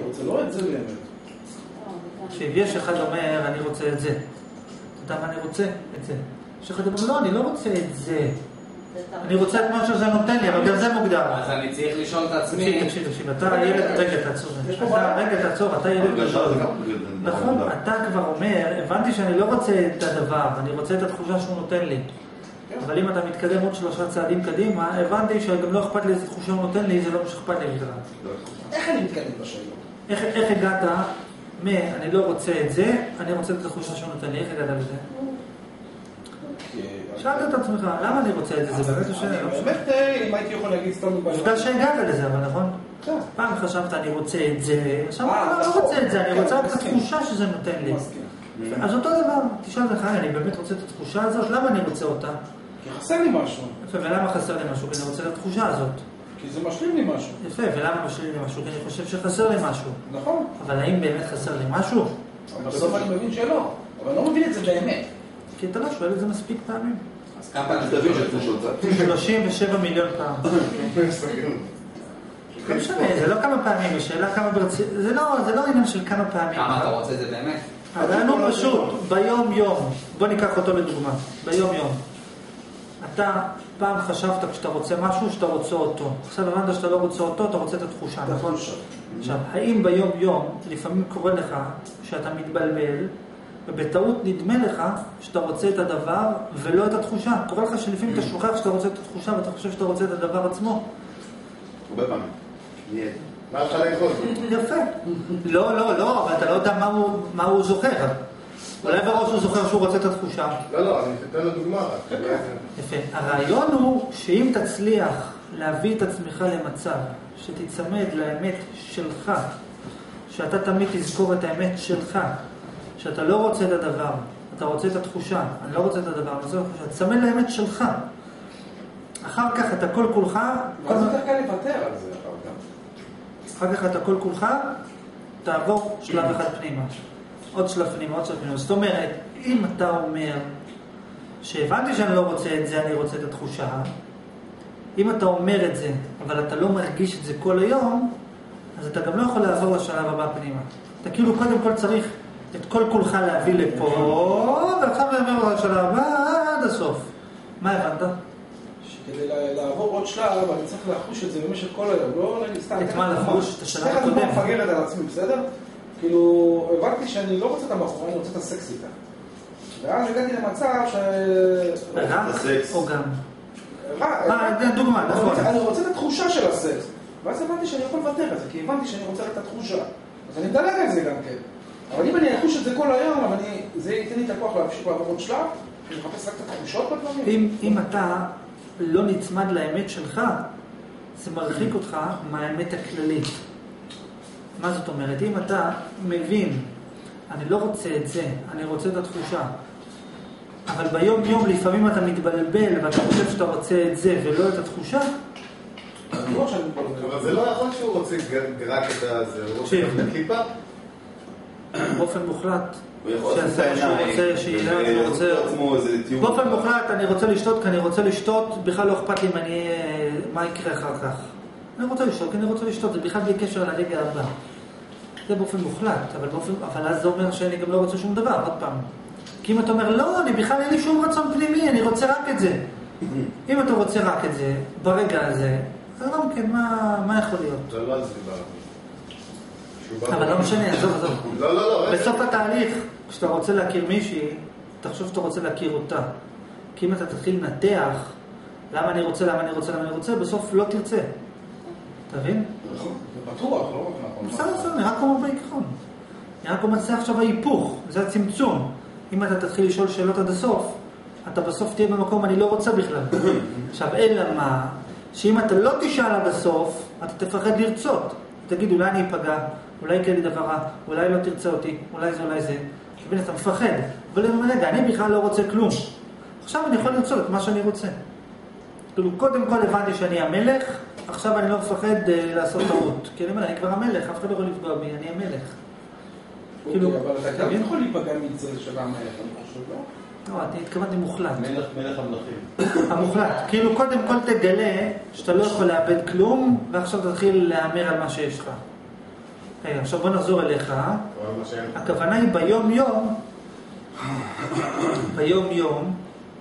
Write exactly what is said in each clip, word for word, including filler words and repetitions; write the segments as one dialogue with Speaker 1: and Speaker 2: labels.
Speaker 1: רוצה, לא את זה באמת.
Speaker 2: תקשיב, יש אחד אומר, אני רוצה את זה. אתה יודע מה אני רוצה? את זה. יש אחד אומר, לא, אני לא רוצה את זה. אני רוצה את מה שזה נותן לי, אבל גם זה מוגדר.
Speaker 3: אז אני צריך לשאול את עצמי...
Speaker 2: תקשיב, תקשיב, תקשיב, אתה ילד, רגע, תעצור. רגע, תעצור, אתה ילד גדול. נכון, אתה כבר אומר, הבנתי שאני לא רוצה את הדבר, אני רוצה את התחושה שהוא נותן לי. אבל אם אתה מתקדם עוד שלושה צעדים קדימה, הבנתי שגם לא אכפת לי איזה תחושה הוא נותן לי, זה לא משכפת לי בכלל.
Speaker 1: איך אני מתקדם בשאלה?
Speaker 2: איך הגעת מ, אני לא רוצה את זה, אני רוצה את התחושה שהוא נותן לי, איך הגעת לזה? שאלת את עצמך, למה אני רוצה את זה? זה באמת השאלה.
Speaker 1: באמת, אם הייתי יכול להגיד סתם...
Speaker 2: עובדה שהגעת לזה, אבל נכון? פעם חשבת, אני רוצה את זה, עכשיו אני לא רוצה את זה, אני רוצה את התחושה שזה נותן לי. אז אותו דבר, תשאל לך, אני באמת רוצה את התחושה הזאת, למה אני רוצה אותה?
Speaker 1: כי חסר לי משהו.
Speaker 2: יפה, ולמה חסר לי משהו? כי אני רוצה את התחושה הזאת.
Speaker 1: כי זה משלים לי משהו.
Speaker 2: יפה, ולמה משלים לי משהו? כי אני חושב שחסר לי משהו.
Speaker 1: נכון.
Speaker 2: אבל האם באמת חסר לי משהו?
Speaker 1: בסוף אני מבין שלא, אבל לא מבין את זה באמת.
Speaker 2: כי אתה לא שואל את זה מספיק פעמים.
Speaker 3: אז כמה פעמים תבין שתחושות זה?
Speaker 2: שלושים ושבע מיליון פעם. לא משנה, זה לא כמה פעמים, השאלה כמה ברצינות, זה לא עניין של כמה פעמים.
Speaker 3: כמה אתה רוצה את זה באמת?
Speaker 2: הרעיון הוא פשוט, ביום יום, בוא ניקח אותו לדוגמה, ביום יום. אתה פעם חשבת כשאתה רוצה משהו, שאתה רוצה אותו. עכשיו הבנת שאתה לא רוצה אותו, אתה רוצה את התחושה, נכון? עכשיו, האם ביום יום לפעמים קורה לך שאתה מתבלבל, ובטעות נדמה לך שאתה רוצה את הדבר ולא את התחושה? קורה לך שלפעמים אתה שוכח שאתה רוצה את התחושה ואתה חושב שאתה רוצה את הדבר עצמו?
Speaker 4: הרבה פעמים. מה אפשר לאכול?
Speaker 2: יפה. לא, לא, לא, אבל אתה לא יודע מה הוא זוכר. אולי בראש הוא זוכר שהוא רוצה את התחושה.
Speaker 4: לא, לא, אני אתן לו דוגמה.
Speaker 2: יפה. הרעיון הוא שאם תצליח להביא את עצמך למצב שתצמד לאמת שלך, שאתה תמיד תזכור את האמת שלך, שאתה לא רוצה את הדבר, אתה רוצה את התחושה, אני לא רוצה את הדבר, אני רוצה את התחושה, תצמד לאמת שלך. אחר כך אתה כל כולך...
Speaker 1: ואז יותר קל לוותר על זה אחר כך.
Speaker 2: אחר כך אתה כל כולך תעבור שלב אחד פנימה. עוד שלב פנימה, עוד שלב פנימה. זאת אומרת, אם אתה אומר שהבנתי שאני לא רוצה את זה, אני רוצה את התחושה, אם אתה אומר את זה, אבל אתה לא מרגיש את זה כל היום, אז אתה גם לא יכול לעבור לשלב הבא פנימה. אתה כאילו קודם כל צריך את כל כולך להביא לפה, ועכשיו לעבור לשלב הבא עד הסוף. מה הבנת?
Speaker 1: שכדי לעבור עוד שלב, אני צריך לחוש את זה במשך כל היום, לא סתם...
Speaker 2: את מה לחוש? את השלב הקודם.
Speaker 1: סתם אני מפגרת על עצמי, בסדר? כאילו, הבנתי שאני לא רוצה את הבחורה, אני רוצה את הסקס איתה. ואז הגעתי למצב ש...
Speaker 2: רק או גם?
Speaker 1: אה,
Speaker 2: דוגמה, נכון.
Speaker 1: אני רוצה את התחושה של הסקס. ואז הבנתי שאני יכול לוותר על זה, כי הבנתי שאני רוצה את התחושה. אז אני מדלג על זה גם כן. אבל אם אני אחוש את זה כל היום, אבל זה ייתן לי את הכוח להמשיך לעבור עוד שלב, אני מחפש רק את התחושות בדברים.
Speaker 2: אם אתה לא נצמד לאמת שלך, זה מרחיק אותך מהאמת הכללית. מה זאת אומרת? אם אתה מבין, אני לא רוצה את זה, אני רוצה את התחושה, אבל ביום יום לפעמים אתה מתבלבל ואתה חושב שאתה רוצה את זה ולא את התחושה,
Speaker 4: אבל זה לא יכול שהוא רוצה רק את זה, הוא רוצה את הכיפה?
Speaker 2: באופן מוחלט.
Speaker 4: הוא יכול לעשות את העיניים,
Speaker 2: באופן מוחלט אני רוצה לשתות, כי אני רוצה לשתות, בכלל לא אכפת לי מה יקרה אחר כך. אני רוצה לשתות, כי אני רוצה לשתות, זה בכלל בלי קשר לרגע הבא. זה באופן מוחלט, אבל, באופן, אבל אז זה אומר שאני גם לא רוצה שום דבר, עוד פעם. כי אם אתה אומר, לא, אני בכלל אין לי שום רצון פנימי, אני רוצה רק את זה. אם אתה רוצה רק את זה, ברגע הזה, אז גם כן, מה, מה יכול להיות?
Speaker 4: זה לא זה דבר.
Speaker 2: אבל לא משנה, עזוב, עזוב.
Speaker 4: לא, לא, לא.
Speaker 2: בסוף התהליך, כשאתה רוצה להכיר מישהי, תחשוב שאתה רוצה להכיר אותה. כי אם אתה תתחיל לנתח, למה אני רוצה, למה אני רוצה, למה אני רוצה, בסוף לא תרצה. אתה מבין?
Speaker 1: נכון, זה בטוח, לא נכון.
Speaker 2: בסדר, בסדר, אני רק אומר בעיקרון. אני רק אומר, זה עכשיו ההיפוך, זה הצמצום. אם אתה תתחיל לשאול שאלות עד הסוף, אתה בסוף תהיה במקום, אני לא רוצה בכלל. עכשיו, אלא מה? שאם אתה לא תשאל עד הסוף, אתה תפחד לרצות. תגיד, אולי אני אפגע, אולי יקרה לי דבר רע, אולי לא תרצה אותי, אולי זה, אולי זה. תבין, אתה מפחד. אבל אני אומר, רגע, אני בכלל לא רוצה כלום. עכשיו אני יכול לרצות את מה שאני רוצה. כאילו, קודם כל הבנתי שאני המלך, עכשיו אני לא מפחד לעשות טעות. כי אני אומר, אני כבר המלך, אף אחד לא יכול לפגוע בי, אני המלך.
Speaker 1: כאילו, אבל אתה גם יכול להיפגע מזה של המלך, אני חושב, לא?
Speaker 2: לא, אני התכוונתי מוחלט.
Speaker 4: מלך, מלך המלכים.
Speaker 2: המוחלט. כאילו, קודם כל תגלה שאתה לא יכול לאבד כלום, ועכשיו תתחיל להאמר על מה שיש לך. רגע, עכשיו בוא נחזור אליך.
Speaker 4: אבל מה שאין.
Speaker 2: הכוונה היא ביום יום, ביום יום,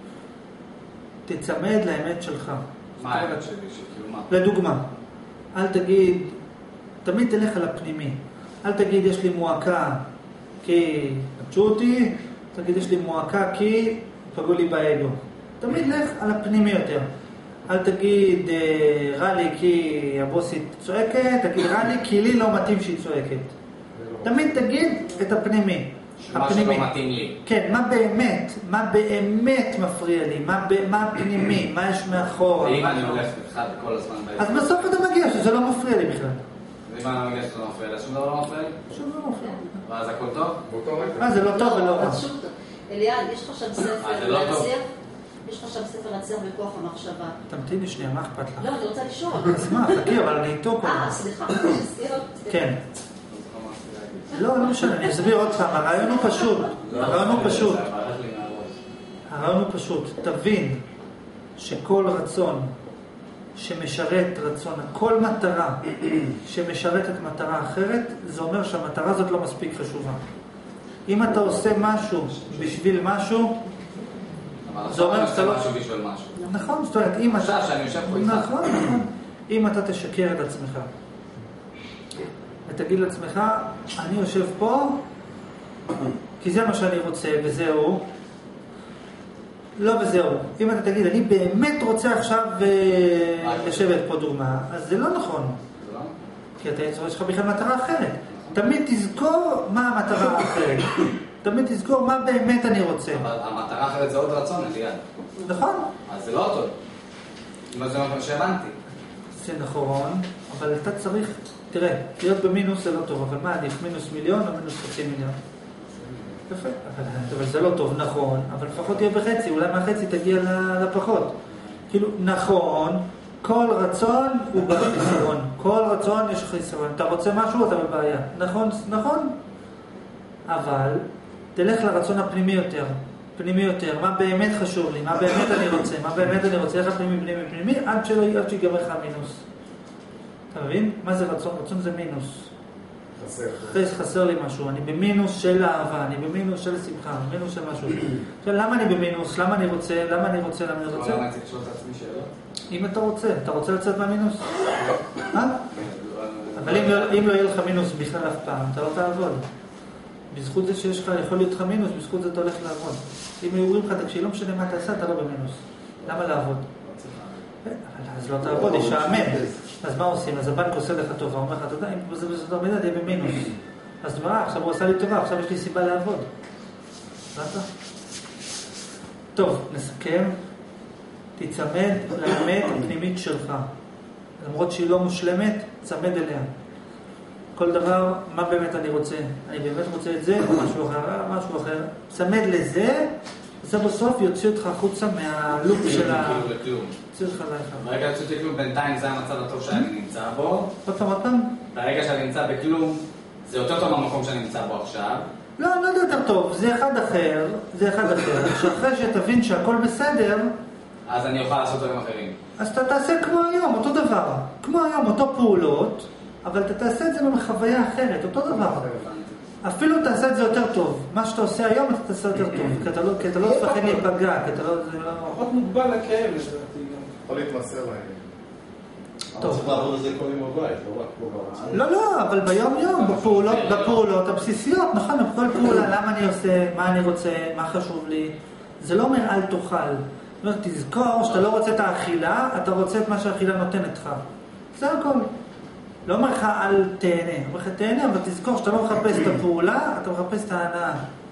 Speaker 2: תצמד לאמת שלך.
Speaker 3: מה האמת שלי? שכאילו מה?
Speaker 2: לדוגמה, אל תגיד, תמיד תלך על הפנימי. אל תגיד יש לי מועקה כי נטשו אותי, תגיד יש לי מועקה כי פגעו לי באגו. תמיד לך על הפנימי יותר. אל תגיד רע לי כי הבוסית צועקת, תגיד רע לי כי לי לא מתאים שהיא צועקת. תמיד תגיד את הפנימי.
Speaker 3: מה שלא מתאים לי.
Speaker 2: כן, מה באמת, מה באמת מפריע לי, מה, מה הפנימי, מה יש מאחור.
Speaker 3: ואם אני הולך אחד כל הזמן באזור.
Speaker 2: אז בסוף אתה מגיע שזה לא מפריע לי בכלל.
Speaker 3: ואם אני מגיע שזה לא מפריע לי, שום דבר לא מפריע לי?
Speaker 2: שום דבר לא מפריע לי.
Speaker 3: ואז הכל טוב?
Speaker 4: באותו רגע.
Speaker 2: מה, זה לא טוב ולא רע.
Speaker 5: פשוט, אליעד, יש לך שם ספר
Speaker 3: זה לא טוב.
Speaker 5: להצליח? יש לך שם ספר להצליח בכוח המחשבה.
Speaker 2: תמתיני שנייה, מה אכפת לך?
Speaker 5: לא, אני רוצה לשאול.
Speaker 2: אז מה, חכי, אבל אני איתו כל
Speaker 5: אה,
Speaker 2: הזמן.
Speaker 5: סליחה, סליחה.
Speaker 2: כן. לא, לא משנה, אני אסביר עוד פעם, הרעיון הוא פשוט. הרעיון הוא פשוט. הרעיון הוא פשוט. תבין שכל רצון שמשרת רצון, כל מטרה שמשרתת מטרה אחרת, זה אומר שהמטרה הזאת לא מספיק חשובה. אם אתה עושה משהו בשביל משהו, זה אומר שאתה לא...
Speaker 3: משהו בשביל משהו.
Speaker 2: נכון, זאת אומרת, אם אתה...
Speaker 3: עכשיו שאני יושב פה איתך.
Speaker 2: נכון, נכון. אם אתה תשקר את עצמך, ותגיד לעצמך, אני יושב פה, כי זה מה שאני רוצה, וזהו. לא וזהו. אם אתה תגיד, אני באמת רוצה עכשיו לשבת פה דוגמה, אז זה לא נכון. כי אתה יש לך בכלל מטרה אחרת. תמיד תזכור מה המטרה האחרת. תמיד תזכור מה באמת אני רוצה.
Speaker 3: אבל המטרה האחרת זה עוד רצון, אליעד.
Speaker 2: נכון?
Speaker 3: אז זה לא טוב. אם זה מה שהבנתי.
Speaker 2: זה נכון, אבל אתה צריך... תראה, להיות במינוס זה לא טוב, אבל מה עדיף? מינוס מיליון או מינוס חצי מיליון? יפה, אבל, אבל זה לא טוב, נכון, אבל לפחות תהיה בחצי, אולי מהחצי תגיע לפחות. כאילו, נכון, כל רצון הוא בחיסרון, כל רצון יש חיסרון. אתה רוצה משהו, אתה בבעיה. נכון, נכון, אבל תלך לרצון הפנימי יותר, פנימי יותר, מה באמת חשוב לי, מה באמת אני רוצה, מה באמת אני רוצה, איך הפנימי, פנימי, פנימי, עד שלא עד שיגמר לך המינוס. אתה מבין? מה זה רצון? רצון זה מינוס.
Speaker 4: חסר.
Speaker 2: אחרי שחסר לי משהו, אני במינוס של אהבה, אני במינוס של שמחה, במינוס של משהו. עכשיו, למה אני במינוס? למה אני רוצה? למה אני רוצה? למה אני רוצה?
Speaker 3: למה אני צריך לשאול את עצמי שאלות?
Speaker 2: אם אתה רוצה, אתה רוצה לצאת מהמינוס? אה? אבל אם לא, אם לא יהיה לך מינוס בכלל אף פעם, אתה לא תעבוד. בזכות זה שיש לך, יכול להיות לך מינוס, בזכות זה אתה הולך לעבוד. אם היו אומרים לך, תקשיב, לא משנה מה אתה עשה, אתה לא במינוס. למה לעבוד? אז לא תעבוד, יש שעמם. אז מה עושים? אז הבנק עושה לך טובה, אומר לך, אתה יודע, אם זה בסדר מידה, תהיה במינוס. אז מה, עכשיו הוא עשה לי טובה, עכשיו יש לי סיבה לעבוד. ראית? טוב, נסכם. תצמד לאמת הפנימית שלך. למרות שהיא לא מושלמת, צמד אליה. כל דבר, מה באמת אני רוצה? אני באמת רוצה את זה, או משהו אחר, משהו אחר. צמד לזה, זה בסוף יוציא אותך החוצה מהלופ של ה...
Speaker 3: כאילו לכלום.
Speaker 2: יוציא אותך לאחר.
Speaker 3: ברגע יוציא לכלום, בינתיים זה המצב הטוב שאני נמצא בו.
Speaker 2: עוד פעם, עוד פעם?
Speaker 3: ברגע שאני נמצא בכלום, זה יותר טוב מהמקום שאני נמצא בו עכשיו.
Speaker 2: לא, לא יותר טוב, זה אחד אחר, זה אחד אחר. שאחרי שתבין שהכל בסדר,
Speaker 3: אז אני אוכל לעשות דברים אחרים.
Speaker 2: אז אתה תעשה כמו היום, אותו דבר. כמו היום, אותו פעולות, אבל אתה תעשה את זה בחוויה אחרת, אותו דבר. אפילו תעשה את זה יותר טוב. מה שאתה עושה היום, אתה תעשה יותר טוב. כי אתה לא, כי אתה לא תפחד להיפגע, כי אתה לא... זה לא...
Speaker 1: פחות מוגבל לכאב, לדעתי.
Speaker 4: יכול להתמסר להם.
Speaker 2: טוב.
Speaker 6: צריך לעבוד על זה כל יום בבית, לא רק פה בארץ.
Speaker 2: לא, לא, אבל ביום יום, בפעולות, בפעולות הבסיסיות, נכון, בכל פעולה, למה אני עושה, מה אני רוצה, מה חשוב לי. זה לא אומר אל תאכל. זאת אומרת, תזכור שאתה לא רוצה את האכילה, אתה רוצה את מה שהאכילה נותנת לך. זה הכל. לא אומר לך אל תהנה, אומר לך תהנה, אבל תזכור שאתה לא מחפש את הפעולה, אתה מחפש את ההנאה.